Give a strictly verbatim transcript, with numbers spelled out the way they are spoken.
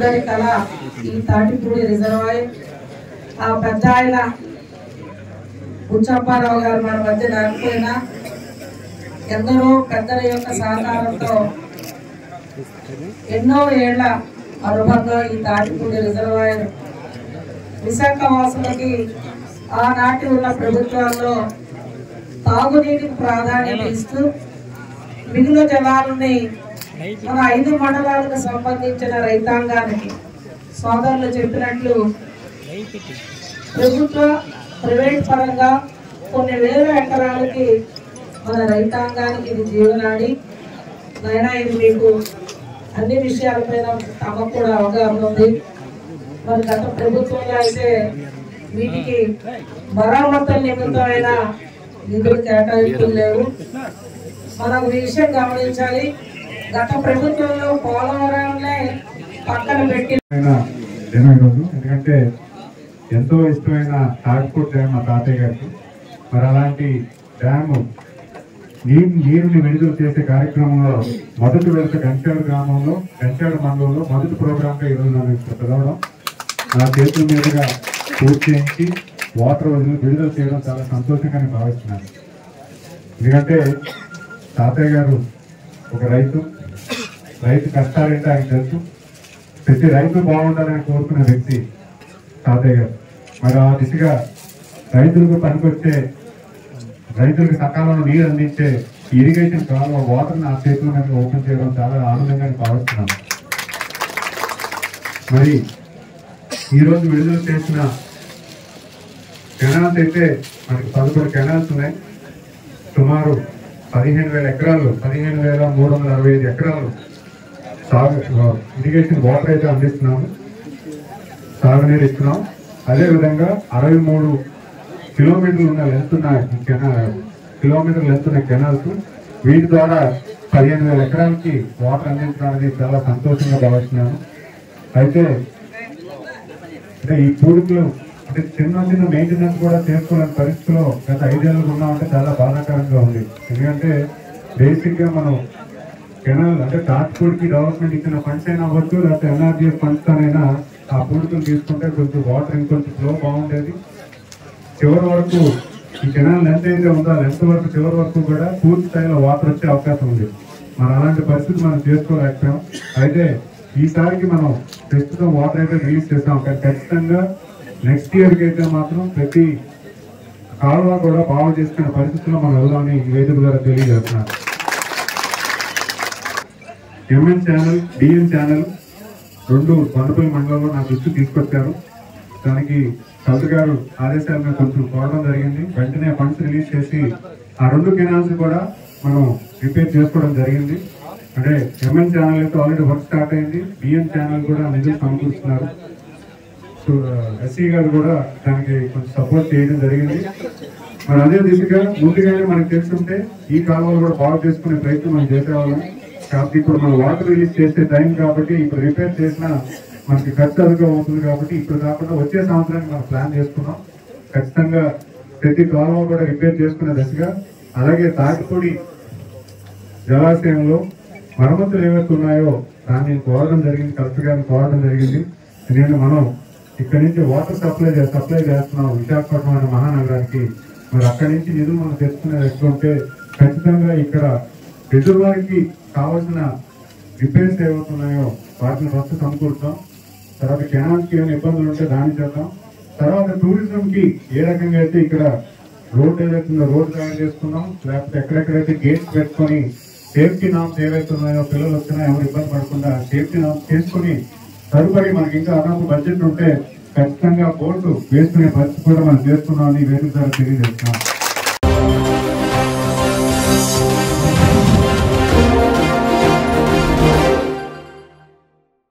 అందరి కళ ఈ తాటిపూడి రిజర్వాయర్. ఆ పెద్ద ఆయన బుచ్చప్పారావు గారు మన మధ్య లేకపోయినా ఎందరో పెద్దల యొక్క సహకారంతో ఎన్నో ఏళ్ల అనుబంధం ఈ తాటిపూడి రిజర్వాయర్ విశాఖ వాసులకి ఆనాటి ఉన్న ప్రభుత్వాల్లో తాగునీటికి ప్రాధాన్యత ఇస్తూ మిగులు జలాలని మన ఐదు మండలాలకు సంబంధించిన రైతాంగానికి సోదరులు చెప్పినట్లు ప్రభుత్వ ప్రైవేట్ పరంగా కొన్ని వేల ఎకరాలకి మన రైతాంగానికి ఇది జీవనాడి. అయినా ఇది మీకు అన్ని విషయాలపైన తమకు కూడా అవగాహన ఉంది. మరి గత ప్రభుత్వంలో అయితే వీటికి మరమ్మతుల నిమిత్తమైన నిధులు కేటాయింపులు లేవు. మనం ఈ విషయం గమనించాలి. గత ప్రభుత్వంలో పోలవరంలో పక్కన పెట్టి ఎందుకంటే ఎంతో ఇష్టమైన తాటిపూడి డ్యామ్ మా తాతయ్య గారికి. మరి అలాంటి డ్యాము నీరు నీరుని విడుదల చేసే కార్యక్రమంలో మొదటి వెళ్తే గంచాడు గ్రామంలో గంచాడు మండలంలో మొదటి ప్రోగ్రామ్గా ఈరోజు నన్ను పిలవడం, నా చేతుల మీదుగా పూర్తి చేయించి వాటర్ వదిలి విడుదల చేయడం చాలా సంతోషంగా నేను భావిస్తున్నాను. ఎందుకంటే తాతయ్య గారు ఒక రైతు, రైతు కష్టాలంటే ఆయన తెలుసు. ప్రతి రైతు బాగుండాలని కోరుకునే వ్యక్తి తాతయ్య గారు. మరి ఆ దిశగా రైతులకు పనికొచ్చే, రైతులకు సకాలంలో నీరు అందించే ఇరిగేషన్ కాలువ వాటర్ని ఆ చేతుల మీద ఓపెన్ చేయడం చాలా ఆనందంగా భావిస్తున్నాను. మరి ఈరోజు విడుదల చేసిన కెనాల్స్ అయితే మనకి పదకొండు కెనాల్స్ ఉన్నాయి. సుమారు పదిహేను వేల ఎకరాలు పదిహేను వేల మూడు వందల అరవై ఐదు ఎకరాలు సాగు ఇరిగేషన్ వాటర్ అయితే అందిస్తున్నాము, సాగునీరు ఇస్తున్నాం. అదేవిధంగా అరవై మూడు కిలోమీటర్లు ఉన్న లెంత్ ఉన్న కెనాల్ కిలోమీటర్లు లెంత్ ఉన్న కెనాల్స్, వీటి ద్వారా పదిహేను వేల ఎకరాలకి వాటర్ అందించడం అనేది చాలా సంతోషంగా భావిస్తున్నాను. అయితే అంటే ఈ పూడికలు అంటే చిన్న చిన్న మెయింటెనెన్స్ కూడా చేసుకోలేని పరిస్థితిలో గత ఐదేళ్ళు ఉన్నామంటే చాలా బాధాకరంగా ఉంది. ఎందుకంటే బేసిక్ గా మనం కెనాల్ అంటే తాటిపూడికి డెవలప్మెంట్ ఇచ్చిన ఫండ్స్ అయినా అవ్వచ్చు, లేకపోతే ఎన్ఆర్జీఎఫ్ ఫండ్స్ అయినా ఆ పూడికలు తీసుకుంటే కొంచెం వాటర్ ఇంకొంచెం ఫ్లో బాగుండేది. చివరి వరకు ఈ కెనాల్ లెంత్ అయితే ఉందో లెంత్ వరకు చివరి వరకు కూడా పూర్తి స్థాయిలో వాటర్ వచ్చే అవకాశం ఉంది. మరి అలాంటి పరిస్థితి మనం చేసుకోలేకపోయాం. అయితే ఈసారికి మనం ప్రస్తుతం వాటర్ అయితే రిలీజ్ చేస్తాం. కానీ ఖచ్చితంగా నెక్స్ట్ ఇయర్కి అయితే మాత్రం ప్రతి కాలువ కూడా బాగు చేసుకునే పరిస్థితుల్లో మనం వెళ్దామని ఈ వేదిక ద్వారా తెలియజేస్తున్నాం. ఎంఎన్ ఛానల్, డిఎన్ ఛానల్ రెండు కొండపల్లి మండలంలో నా దృష్టి తీసుకొచ్చారు. దానికి కలెక్టర్ గారు ఆదేశాల మీద కొంచెం కోరడం జరిగింది. వెంటనే ఫండ్స్ రిలీజ్ చేసి ఆ రెండు కెనాల్స్ కూడా మనం రిపేర్ చేసుకోవడం జరిగింది. అంటే ఎంఎన్ ఛానల్ అయితే ఆల్రెడీ వర్క్ స్టార్ట్ అయింది, బిఎన్ ఛానల్ కూడా నిధులు సమకూరుస్తున్నారు. ఎస్సీ గారు కూడా దానికి కొంచెం సపోర్ట్ చేయడం జరిగింది. మరి అదే దిశగా ముందుగానే మనకు తెలుసుంటే ఈ కాలువలు కూడా బాగు చేసుకునే ప్రయత్నం మనం చేసేవాళ్ళం. కాబట్టి ఇప్పుడు మనం వాటర్ రిలీజ్ చేసే టైం కాబట్టి ఇప్పుడు రిపేర్ చేసినా మనకి ఖర్చు అదుగా అవుతుంది. కాబట్టి ఇప్పుడు కాకుండా వచ్చే సంవత్సరానికి మనం ప్లాన్ చేసుకున్నాం. ఖచ్చితంగా ప్రతి కాలువ కూడా రిపేర్ చేసుకునే దశగా, అలాగే తాటిపూడి జలాశయంలో మరమ్మతులు ఏవైతే ఉన్నాయో దాన్ని కోరడం జరిగింది, కలెక్టర్ గారిని కోరడం జరిగింది. ఎందుకంటే మనం ఇక్కడ నుంచి వాటర్ సప్లై సప్లై చేస్తున్నాం విశాఖపట్నం అనే మహానగరానికి. మరి అక్కడి నుంచి నిధులు మనం తెచ్చుకునేది ఎట్లుంటే ఖచ్చితంగా ఇక్కడ రిజర్వాయర్కి కావాల్సిన రిపేర్స్ ఏవైతున్నాయో వాటిని ఫస్ట్ సమకూరుతాం. తర్వాత కెనాల్స్ కి ఏమైనా ఇబ్బందులు ఉంటే దాన్ని చేద్దాం. తర్వాత టూరిజం కి ఏ రకంగా అయితే ఇక్కడ రోడ్ ఏదైతుందో రోడ్ తయారు చేసుకున్నాం, లేకపోతే ఎక్కడెక్కడైతే గేట్స్ పెట్టుకొని సేఫ్టీ నామ్స్ ఏవైతున్నాయో పిల్లలు వచ్చినా ఎవరు ఇబ్బంది పడకుండా సేఫ్టీ నామ్స్ చేసుకుని తదుపరి మనకి ఇంకా అదనపు బడ్జెట్ ఉంటే ఖచ్చితంగా బోర్డు వేసుకునే పరిస్థితి కూడా మనం చేస్తున్నామని వేదిక ద్వారా తెలియజేస్తున్నాం.